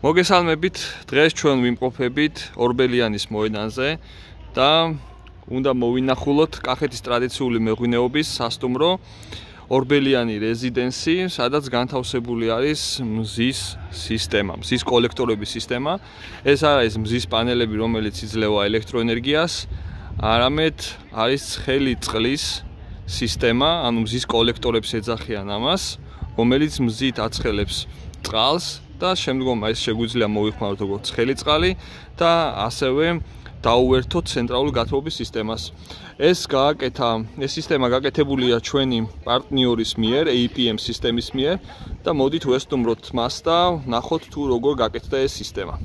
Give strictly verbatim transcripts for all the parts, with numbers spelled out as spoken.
მოგესალმებით, დღეს ჩვენ ვიმყოფებით ორბელიანის მოედანზე და უნდა მოვინახულოთ კახეთის ტრადიციული მეღვინეობის სასტუმრო ორბელიანი რეზიდენსი, სადაც განთავსებული არის მზის სისტემა, მზის კოლექტორების სისტემა. ეს არის მზის პანელები, რომელიც იძლევა ელექტროენერგიას, არამედ არის ცხელი წყლის სისტემა, ანუ მზის კოლექტორებს ეძახიან ამას, რომელიც მზით აცხელებს წყალს და შემდგომ ეს შეგვიძლია მოვიხმაროთ როგორც ცხელი წყალი და ასევე დაუერთოთ ცენტრალურ გათბობის სისტემას. ეს გააკეთა, ეს სისტემა გაკეთებულია ჩვენი პარტნიორის მიერ, A P M სისტემის მიერ და მოდით ვესტუმროთ მას და ნახოთ თუ როგორ გაკეთდა ეს სისტემა.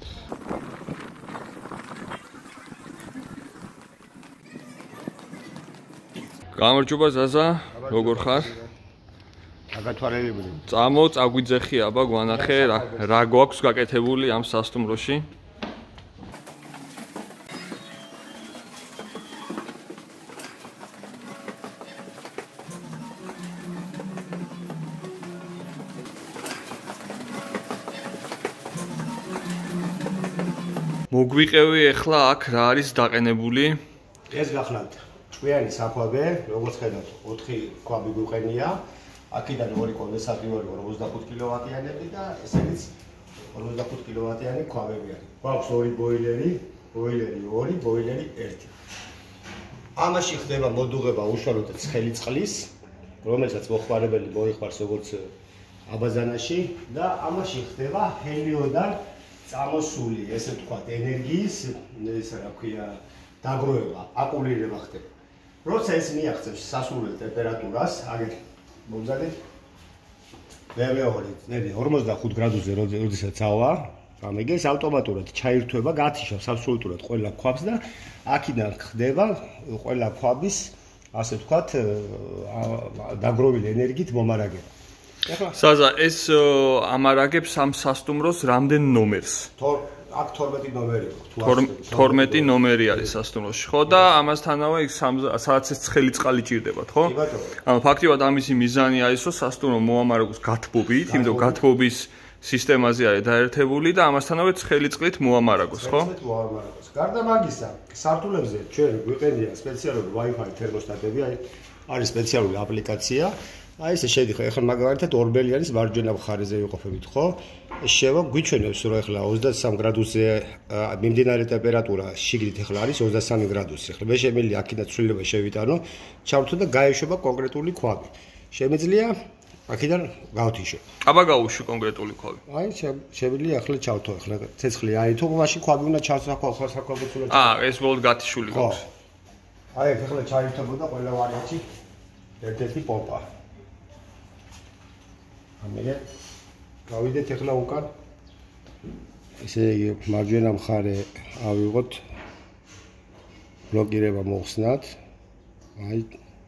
გამარჯობა ზაზა, როგორ ხარ? აგათვალელებული. წამო, წაგვიძეხი აბა გვანახე რა, რა გვაქვს გაკეთებული ამ სასტუმროში. მოგვიყევი ახლა აქ რა არის დაყენებული? ეს გახლავთ ჭკვიანი საქვაბე, როგორც ხედავთ, ოთხი ქვაბი გვიყენია. აქედან ორი კონდენსატორი ორმოცდახუთ კილოვატიანები და ესენიც ორმოცდახუთ კილოვატიანი ქვაბები არის. გვაქვს ორი ბოილერი, ბოილერი ორი, ბოილერი ერთი. ამაში ხდება მოდუღება უშუალოდ ცხელი წყლის, რომელსაც მოხმარებელი მოიხმარს როგორც აბაზანაში და ამაში ხდება ჰელიოდან წამოსული, ესე ვთქვათ, ენერგიის, ეს რა ქვია, დაგროვება, აკუმულირება ხდება. როცა ეს მიაღწევს სასურველ ტემპერატურას, აგერ მომზადეთ მეორე ორმოცდახუთ გრადუსზე როდესაც ავა, ამეგეს ავტომატურად ჩაირთვება, გათიშავს აბსოლუტურად ყველა ქვაბს და აქედან ხდება ყველა ქვაბის, ასე ვთქვათ, დაგროვილი ენერგიით მომარაგება. ზაზა, ეს ამარაგებს ამ სასტუმროს რამდენ ნომერს? აქ თორმეტი ნომერი აქვს. თორმეტი ნომერი არის სასტუმროში, ხო? და ამასთანავე სადაც ეს ცხელი წყალი ჭირდებათ, ხო? კი ბატონო. ანუ ფაქტობრივად ამისი მიზანი არის, რომ სასტუმრო მოამარაგოს გათბობით, იმიტომ რომ გათბობის სისტემაზე არის დაერთებული და ამასთანავე ცხელი წყლით მოამარაგოს, ხო? ცხელი წყლით მოამარაგოს. გარდა მაგისა, სართულებზე ჩვენ გვიყენია სპეციალური Wi-Fi თერმოსტატები, არის სპეციალური აპლიკაცია. აი ესე შედიხარ, ეხლა მაგალითად ორბელიანის მარჯვენა მხარეზე ვიყოფებით, ხო? შევა გვიჩვენებს, რომ ეხლა ოცდასამ გრადუსზე მიმდინარე ტემპერატურა შიგნით ეხლა არის ოცდასამი გრადუსი. ეხლა მე შემიძლია აქედან ცვლილება შევიტანო, ჩავთო და გაეშვება კონკრეტული ქვაბი. შემიძლია აქედან გავთიშო. აბა გაუშვი კონკრეტული ქვაბი. აი შემიძლია ახლა ჩავთო, ეხლა ცეცხლი აითო, მაშინ ქვაბი უნდა ჩავსაქვავ, საქვაბოც უნდა. აა, ეს ბოლოდ გათიშული გაქვს. აი ეხლა ჩაირთებოდა ყველა ვარიანტი ერთ-ერთი პომპა. ამერე გავიდეთ ახლა უკან. ესე იგი მარჯვენა მხარე ავიღოთ. ბლოკირება მოხსნათ. აი.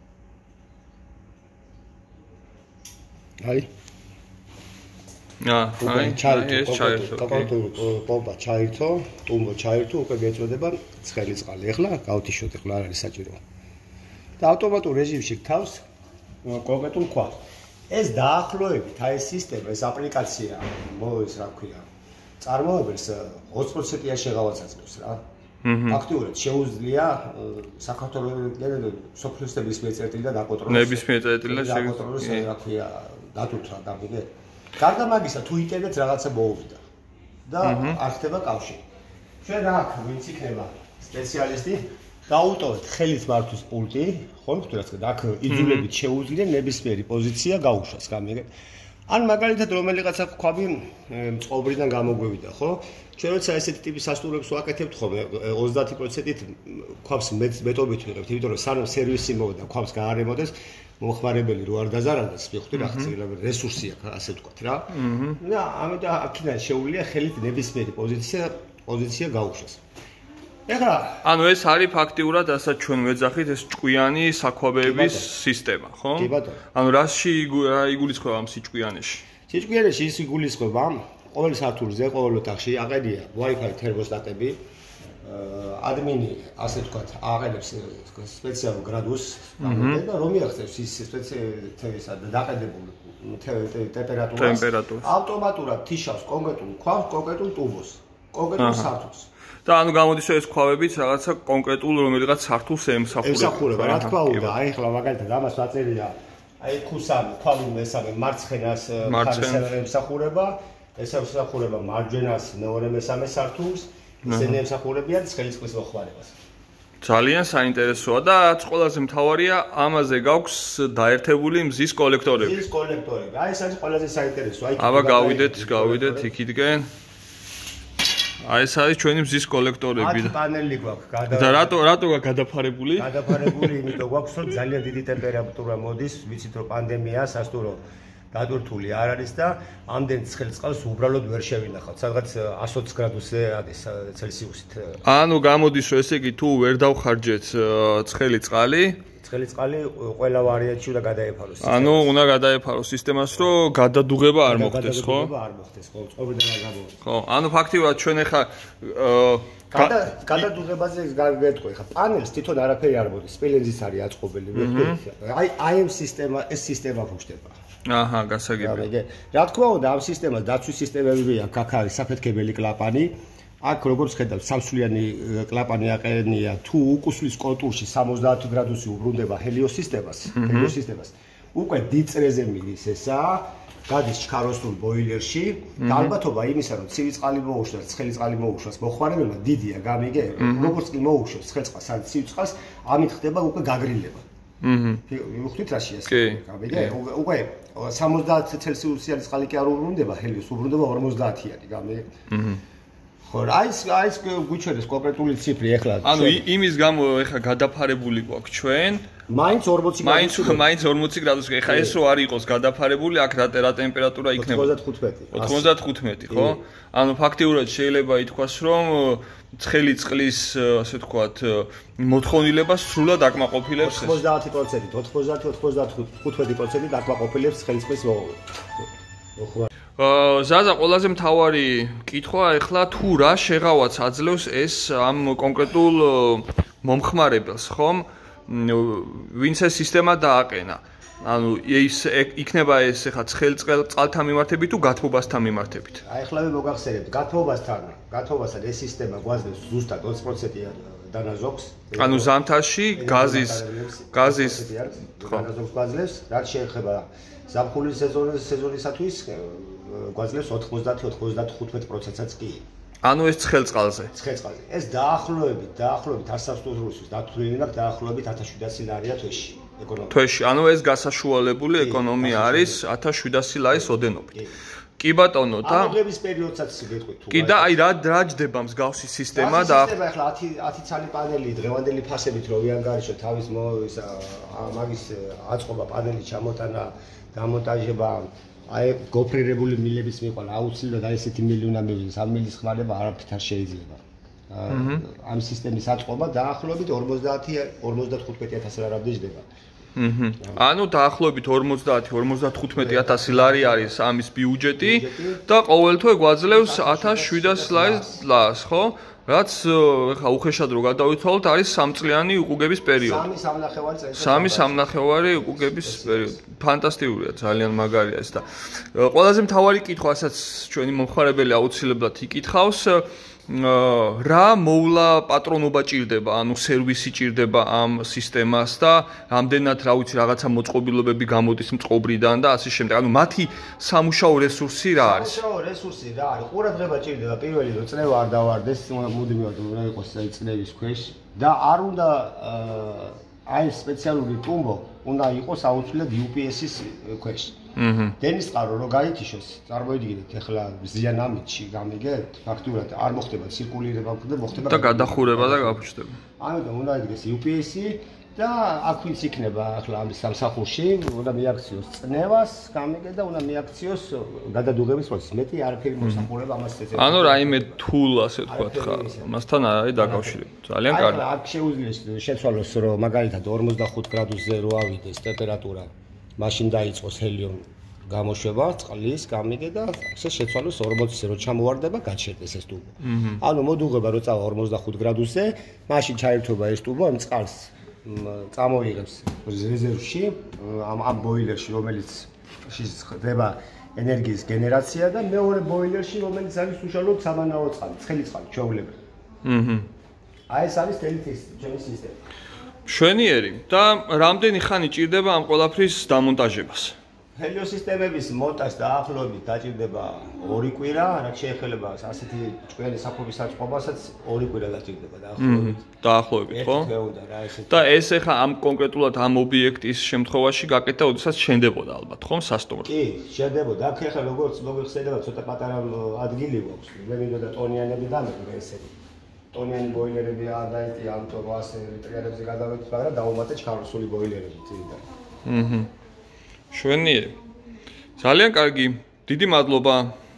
აი. აა, აი, ეს ჩაირთო. პომპა ჩაირთო, ტუმბო ჩაირთო, უკვე გეწოდება ცხელი წყალი. ახლა გავთიშოთ, ახლა არ არის საჭირო. და ავტომატურ რეჟიმში გთავს კონკრეტულ ქვაბს. ეს დაახლოებით, აი ეს სისტემა, ეს აპლიკაცია, მოის რა ქვია, წარმოებელს ოცი პროცენტიან შეღავას აძლევს რა. აქტიურად შეუძლია საქართველოს სოფლის ნებისმიერ წერტილიდან დაკონტროლოს. ნებისმიერ წერტილიდან დაკონტროლოს რა ქვია, დათუთა გამიგე. გარდა მაგისა, თუ იტენეთ რაღაცა მოუვიდა და არ ხდება კავშირი. ჩვენ აქ ვინც იქნება სპეციალისტი დაუტოვეთ ხელით მართვის პულტი, ხო, ხუთი აქ იძულებით შეუძლია ნებისმიერი პოზიცია გაუშვას, გამიგე. ან მაგალითად რომელიღაცა ქვაბი წყობრიდან გამოგვევიდა, ხო? ჩვენ როცა ესეთი ტიპის სასტუმროებს ვაკეთებთ ხოლმე ოცდაათი პროცენტით ქვაბს მეტობით ვიღებთ, იმიტომ რომ სანამ სერვისი მოვიდა, ქვაბს გაარემოდეს, მომხმარებელი რო არ დაზარალდეს, მიხდი რა ხდება, რესურსი აქვს, ასე ვთქვათ რა. და ამიტომ აქედან შეუძლია ხელით ნებისმიერი პოზიცია პოზიცია გაუშვას. ეხლა ანუ ეს არის ფაქტიურად, რასაც ჩვენ ვეძახით, ეს ჭკვიანი საქვაბეების სისტემა, ხო? კი ბატონო. ანუ რაში რა იგულისხმება ამ სიჭკვიანეში? სიჭკვიანეში ის იგულისხმება, ყოველ სართულზე, ყოველ ოთახში აყენია Wi-Fi თერმოსტატები. ადმინი, ასე ვთქვათ, აყენებს სპეციალურ გრადუსს და რომ მიაღწევს ის სპეციალურ დაყენებულ ტემპერატურას ავტომატურად თიშავს კონკრეტულ ქვას, კონკრეტულ ტუბოს, კონკრეტულ სართულს. და ანუ გამოდის ეს ქვავებიც რაღაცა კონკრეტულ რომელიღაც სართულს ემსახურება. ემსახურება, რა თქმა უნდა, აი ახლა მაგალითად ამას დაწერია აი ქუსამი, ქვავი მესამე მარცხენას ხარისს ემსახურება, ეს ემსახურება მარჯვენას მეორე მესამე სართულს, ისინი ემსახურებიან ცხელისწყლის მოხმარებას. ძალიან საინტერესოა და რაც ყველაზე მთავარია, ამაზე გაქვს დაერთებული მზის კოლექტორები. მზის კოლექტორები. აი ეს არის ყველაზე საინტერესო. აი აბა გავიდეთ, გავიდეთ იქითკენ. აი ეს არის ჩვენი მზის კოლექტორები და პანელი გვაქვს. და რატო რატო გაქვს გადაფარებული? გადაფარებული იმიტომ გვაქვს, რომ ძალიან დიდი ტემპერატურა მოდის, ვიცით რომ პანდემია სასტურო დატვირთული არ არის და ამდენ ცხელ წყალს უბრალოდ ვერ შევინახავთ. სადღაც εκατს ოცი გრადუსზე არის ცელსიუსით. ანუ გამოდის რომ ესე იგი თუ ვერ დავხარჯეთ ცხელი წყალი, ცხელი წყალი ყველა ვარიანტში უნდა გადაეფაროს. ანუ უნდა გადაეფაროს სისტემას, რომ გადადუღება არ მოხდეს, ხო? გადადუღება არ მოხდეს, ხო? წყობიდან არ გამოვიდეს. ხო, ანუ ფაქტიურად ჩვენ ახლა გადადუღებაზე გეტყვი, ხა პანელს თვითონ არაფერი არ მოდის, სპილენძის არის აწყობილი, აი აი ამ სისტემა, ეს სისტემა ფუჭდება. აჰა, გასაგებია. რა თქმა უნდა, ამ სისტემას დაცვის სისტემები აქვს, აქ არის საფეთქებელი კლაპანი. აქ როგორც ხედავთ, სამსვლიანი კლაპანი აყენია, თუ უკუსლის კონტურში სამოცდაათი გრადუსი უბრუნდება ჰელიოს სისტემას, ჰელიოს სისტემას. უკვე დიწრეზე მიდის ესა, გადის ჩქაროსნულ ბოილერში და ალბათობა იმისა, რომ ცივი წყალი მოუშვას, ცხელი წყალი მოუშვას, მოხმარებელმა დიდია, გამიგე? როგორც კი მოუშვებს ცხელ წყალს, ან ცივ წყალს, ამით ხდება უკვე გაგრილება. აჰა. ვიხდით რა შეასრულა, გამიგე? უკვე სამოცდაათი ცელსიუსიანი წყალი კი არ უბრუნდება ჰელიოს, უბრუნდება ორმოცდაათიანი, გამიგე? აჰა. ხო, აი ეს აი ეს გვიჩვენეს კონკრეტული ციფრი ახლა. ანუ იმის გამო ახლა გადაფარებული გვაქვს ჩვენ. მაინც ორმოცი გრადუსი. მაინც მაინც ორმოცი გრადუსი. ახლა ეს რო არ იყოს გადაფარებული, აქ რა რა ტემპერატურა იქნება? ოცდათხუთმეტი. ოცდათხუთმეტი, ხო? ანუ ფაქტიურად შეიძლება ითქვას, რომ ცხელი წყლის, ასე ვთქვათ, მოთხოვნილება სრულად აკმაყოფილებს ეს. ოცდაათი პროცენტი, ოთხმოცდაათი ოცდათხუთმეტი პროცენტი აკმაყოფილებს ცხელი წყლის მოხმარებას. ზაზა ყველაზე მთავარი კითხვა ახლა თუ რა შეღავაც აძლევს ეს ამ კონკრეტულ მომხმარებელს, ხომ? ვინც ეს სისტემა დააყენა. ანუ ის იქნება ეს ახლა ცხელ წყალთან მიმართებით თუ გათბობასთან მიმართებით? აი ახლა მე მოგახსენებთ, გათბობასთან, გათბობასთან ეს სისტემა გვაძლევს ზუსტად ოცი პროცენტი დანაზოგს. ანუ ზამთარში გაზის გაზის დანაზოგს გვაძლევს, რაც შეეხება ზაფხულის სეზონის სეზონისათვის გვაძლევს ოცდაათი ოცდათხუთმეტი პროცენტსაც კი. ანუ ეს ცხელ წყალზე. ცხელ წყალზე. ეს დაახლოებით, დაახლოებით ასასტურულს დათვლილი მაქვს დაახლოებით ათას შვიდასი ლარია თვეში. ეკონომია. თვეში, ანუ ეს გასაშუალებული ეკონომია არის ათას შვიდასი ლარის ოდენობით. კი ბატონო და აღების პერიოდსაც გეტყვით თუ. კი და აი რა რა ჯდება მსგავსი სისტემა და სისტემა ახლა ათი ათი ცალი პანელი დღევანდელი ფასებით რო ვიანგარიშო თავის ისა მაგის აწყობა პანელი ჩამოტანა, დამონტაჟება აი გოფრირებული მილების მიყოლა აუცილებლად აი ესეთი მილი უნდა მივიდეს ამ მილის ხმარება არაფრით არ შეიძლება. ამ სისტემის აწყობა დაახლოებით ორმოცდაათი ორმოცდათხუთმეტი ათასი ლარი დაждდება. აჰა. ანუ დაახლოებით ორმოცდაათი ორმოცდათხუთმეტი ათასი ლარი არის ამის ბიუჯეტი და ყოველთვე გვაძლევს ათას შვიდასი ლარს, ხო? რაც ხა უხეშად რო გადავითვალოთ არის სამწლიანი უყუგების პერიოდი. სამი სამნახევარი წელი. სამი სამნახევარი უყუგების პერიოდი. ფანტასტიკურია, ძალიან მაგარია ეს და ყველაზე მთავარი კითხვა, რასაც ჩვენი მომხმარებელი აუცილებლად იკითხავს, რა მოვლა პატრონობა ჭირდება, ანუ სერვისი ჭირდება ამ სისტემას და ამდენად რა ვიცი რაღაცა მოწყობილობები გამოდის მწყობრიდან და ასე შემდეგ. ანუ მათი სამუშაო რესურსი რა არის? სამუშაო რესურსი რა არის? ყურადღება ჭირდება პირველი რომ წნევა არ დავარდეს, მუდმივად უნდა იყოს აი წნევის ქვეშ და არ უნდა აი სპეციალური ტუმბო უნდა იყოს აუცილებლად იუ პი ეს-ის ქვეშ. აჰა. დენის წყარო რო გაითიშოს, წარმოიდგინეთ ახლა ზიან ამიტში, გამიგეთ? ფაქტურად არ მოხდება ცირკულირება, მოხდება და გადახურება და გაფუჭდება. ამიტომ უნდა იქნეს იუ პი ეს-ი და აქ ვინც იქნება ახლა ამის სამსახურში, უნდა მიაქციოს წნევას, გამიგეთ და უნდა მიაქციოს გადადუღების პროცესს. მეტი არაფერი მოსახურება ამას ეცემა. ანუ რაიმე თულ ასე ვთქვათ ხა, მასთან არ არის დაკავშირებული. ძალიან კარგი. აი აქ შეუძლია შეცვალოს რომ მაგალითად ორმოცდახუთ გრადუსზე რო ავიდეს ტემპერატურა მაშინ დაიწყოს ჰელიუმ გამოშვება წყლის, გამიგე და ასე შეცვალოს ორმოცზე რო ჩამოვარდება, გაჩერდეს ეს ტუბო. ანუ მოდუღება რო წავა ორმოცდახუთ გრადუსზე, მაშინ ჩაერთვება ეს ტუბო ამ წყალს წამოიღებს რეზერვში, ამ ამ ბოილერში, რომელიც ხდება ენერგიის გენერაცია და მეორე ბოილერში რომელიც არის უშუალოდ სამანაო წყალი, ცხელი წყალი, ჩვეულებრივი. აჰა. აი ეს არის ტელეთის ჩემი სისტემა. მშვენიერი და რამდენი ხანი ჭირდება ამ ყველაფრის დამონტაჟებას? ჰელიოსისტემების მონტაჟს დაახლოებით დაჭირდება ორი კვირა, რაც შეეხება ასეთი ჭკვიანი საფობის საწყობასაც ორი კვირა დაჭირდება დაახლოებით. დაახლოებით, ხო? ერთი თვე უნდა რა ესეთი. და ეს ახლა ამ კონკრეტულად ამ ობიექტის შემთხვევაში გაკეთდა, ოდესაც შენდებოდა ალბათ, ხო, სასტუმრო? კი, შენდებოდა. აქ ახლა როგორც მოგიხსენებათ, ცოტა პატარა ადგილი გვაქვს. მე მინდოდა ტონიანები დამეკვრა ესეთი. ტონიანი ბოილერები არ დაიტია ამ თო ასე ლიტრიანებზე გადავეც, მაგრამ დაუმატე ჩხაროსული ბოილერები წინიდან. აჰა. შვენიერი. ძალიან კარგი. დიდი მადლობა.